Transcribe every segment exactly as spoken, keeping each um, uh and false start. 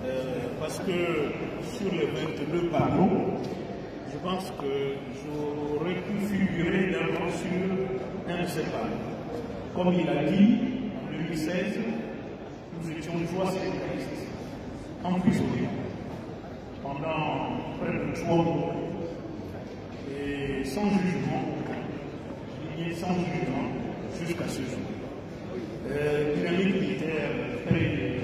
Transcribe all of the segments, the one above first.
euh, parce que sur les vingt-deux panneaux, je pense que j'aurais pu figurer d'abord sur un de ces panneaux. Comme il a dit, en deux mille seize, nous étions trois syndicalistes emprisonnés pendant près de trois mois et sans jugement, et sans jugement jusqu'à ce jour. Euh, dynamique militaire paye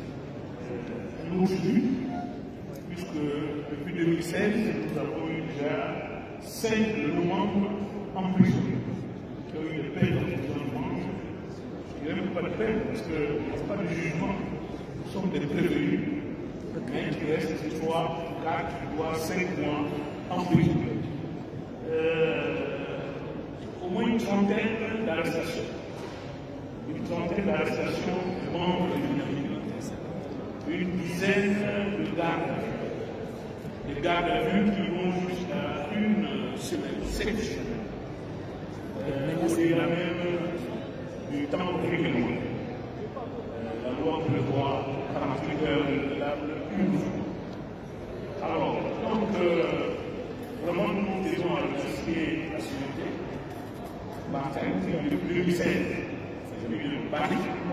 euh, un autre but, puisque depuis deux mille seize, nous avons eu déjà cinq de nos membres emprisonnés, qui ont eu des peines d'emprisonnement. Il n'y a même pas de peine, parce qu'il n'y a pas de jugement. Nous sommes des prévenus, mais il reste trois, quatre, voire cinq mois emprisonnés. Euh, au moins une trentaine d'arrestations. Une trentaine d'arrestations de membres de l'Union, une dizaine de gardes à vue. Des gardes à vue qui vont jusqu'à une semaine, sept semaines. Euh, Au-delà même du temps réglementaire. Euh, la loi prévoit quarante-huit heures régulables une fois. Alors, donc, euh, vraiment, nous devons remercier la société. Martin, depuis deux mille seize, c'est le Paris,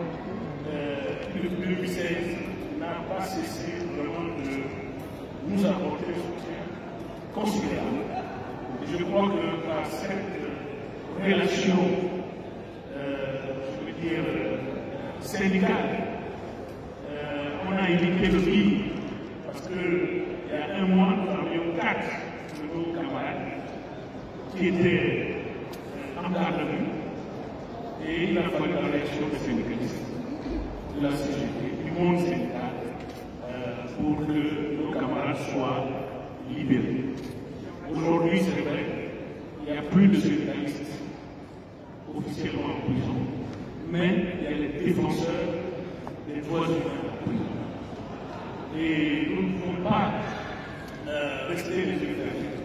depuis deux mille seize, n'a pas cessé vraiment de nous apporter un soutien considérable. Et je crois que par cette relation, euh, je veux dire, syndicale, euh, on a évité le pire, parce qu'il y a un mois, nous avions quatre de nos camarades qui étaient en garde à vue, et il a fallu la réaction des syndicalistes, de la C G T, du monde syndical, euh, pour que nos camarades soient libérés. Aujourd'hui, c'est vrai, il n'y a plus de syndicalistes officiellement en prison, mais il y a les défenseurs des droits humains en prison. Et nous ne pouvons pas euh, rester les yeux fermés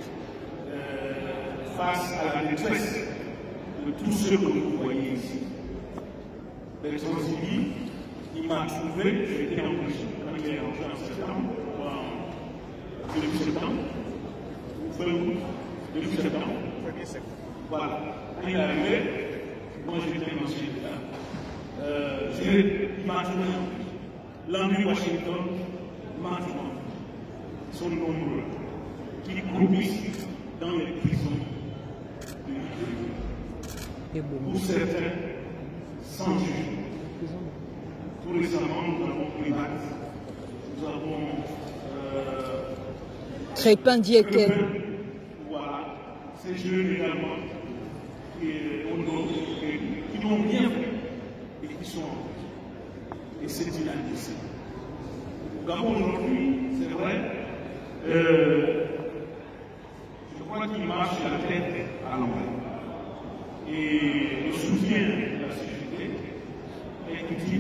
euh, face à la détresse de tous ceux que vous voyez ici. Bertrand Zibi, il m'a trouvé, j'étais en prison quand il est rentré en septembre, en début septembre, ou fin août, début septembre. Voilà. Quand il est arrivé, moi j'étais un ancien d'État. Euh, il m'a trouvé en prison. L'Henry Washington m'a trouvé en prison. Ils sont nombreux qui groupissent dans les prisons de l'Italie. Pour certains, sans jugement. Tout récemment, nous avons pris acte. Nous avons. Euh, Crépin Diecken. Voilà. Ces jeunes également, qui, qui, qui n'ont rien fait et qui sont en prison. Et c'est inadmissible. Au Gabon aujourd'hui, c'est vrai, euh, je crois qu'il marche la tête à l'envers. Et le soutien de la société est utile.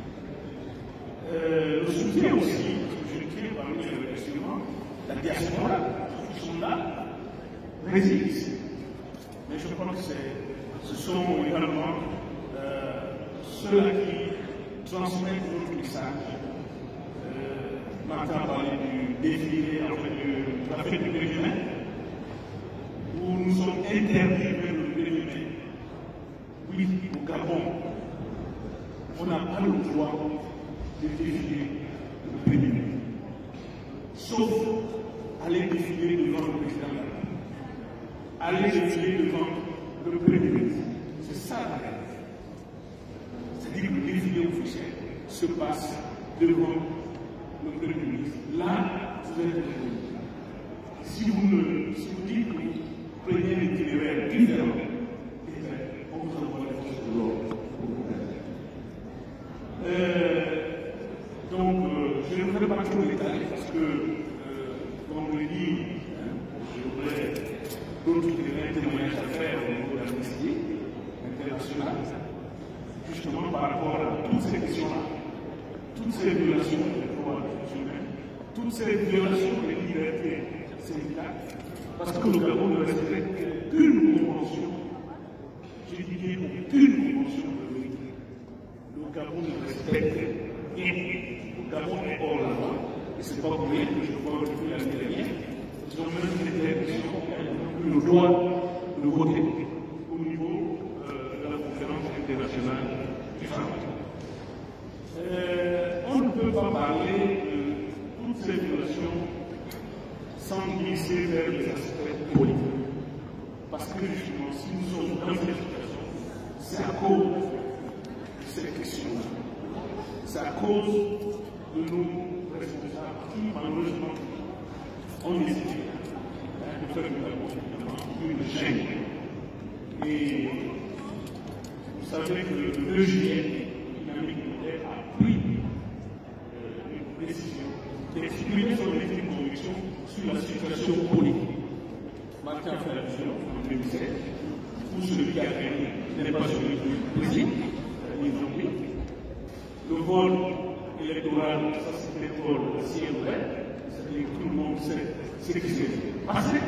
Euh, le soutien aussi, je tiens parmi les remerciements, la diaspora, qui sont là, réside ici. Mais je crois que ce sont également euh, ceux à qui transmettent notre message. Euh, Martin a parlé du défilé, en fait, de la fête du Bénin, où nous sommes interdits de le Bénin. Oui, au Gabon, on n'a pas le droit de défiler le Bénin. Sauf aller défiler devant le président de la République. Aller défiler devant le Premier ministre. C'est ça la réalité. C'est-à-dire que le défilé officiel se passe devant le Premier ministre. Là, vous êtes prévenu. Si vous ne, si vous dites que vous prenez un itinéraire différent, on vous envoie les forces de l'ordre. Euh, donc, euh, je ne ferai pas trop détailler parce que, euh, comme je l'ai dit, hein, j'aurais d'autres témoignages à faire au niveau de l'amnistie internationale, justement par rapport à toutes ces questions-là, toutes ces violations des droits humains, toutes ces violations des libertés syndicales, parce que le Gabon ne respecte qu'une convention, j'ai dit bien aucune convention de l'O I T. Le Gabon ne respecte rien. Le Gabon est hors la c'est pas pour rien que je crois que depuis l'année dernière, ils ont même des élections qui ont eu le droit de voter au niveau euh, de la conférence internationale du travail. Euh, on ne peut pas parler de toutes ces violations sans glisser vers les aspects politiques. Parce que justement, si nous sommes dans cette situation, c'est à cause de ces questions-là. C'est à cause de nos responsables qui, malheureusement, ont décidé de faire une chaîne. Et vous savez que le deux juillet, Dynamique Militaire a pris euh, une décision d'exprimer son légitime conviction sur la situation politique. Martin a fait la vision en deux mille sept, où celui qui a gagné n'est pas celui qui préside, ils ont pris. Le vol électoral, ça c'était le vol ciel ouvert, c'est-à-dire que tout le monde sait ce qui s'est passé.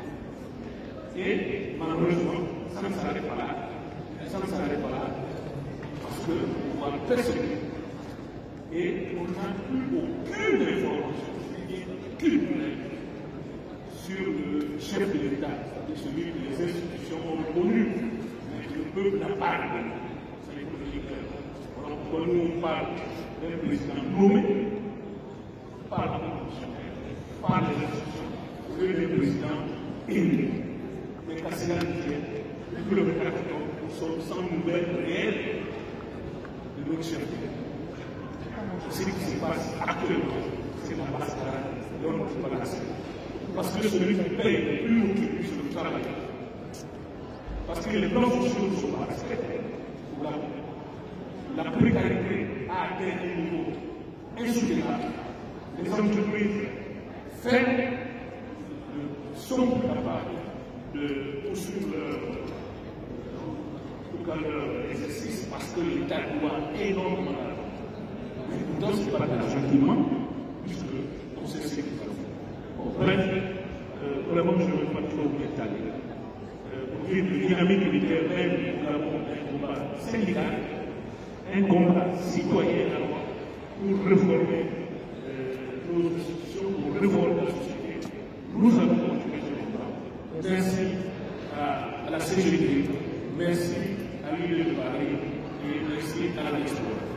Et malheureusement, ça ne s'arrête pas là. Ça ne s'arrête pas là. Parce qu'on va persécuter. Et on n'a plus aucune information, aucune sur le chef de l'État, c'est-à-dire celui que les institutions ont reconnu, mais que le peuple n'a pas reconnu. C'est économique. Voilà pourquoi nous on parle d'un président nommé par la Constitution, par les institutions, que des présidents élus. Mais qu'à cela disait, depuis le vingt-quatre octobre, nous sommes sans nouvelles réelles de notre chef de l'État. Ce qui se passe actuellement, c'est la mascarade, l'homme qui va l'accepter. Parce que celui qui paye le plus haut tribut sur le travail. Parce que les plans sociaux ne sont pas respectés. La précarité a atteint un niveau insoutenable. Les entreprises ferment, ne sont plus capables de poursuivre leur, leur exercice parce que l'État doit énormément d'argent. Mais pourtant, ce n'est pas de l'argent qui manque, puisqu'on sait ce qu'il faut faire. Bon, bref, euh, vraiment, je ne veux pas trop m'étaler. Euh, pour dire que la dynamique militaire, même, nous avons un combat syndical, un combat citoyen pour réformer euh, nos institutions, pour réformer la société. Nous allons continuer ce combat. Merci à, à la C G T, merci à l'U E de Paris et merci à la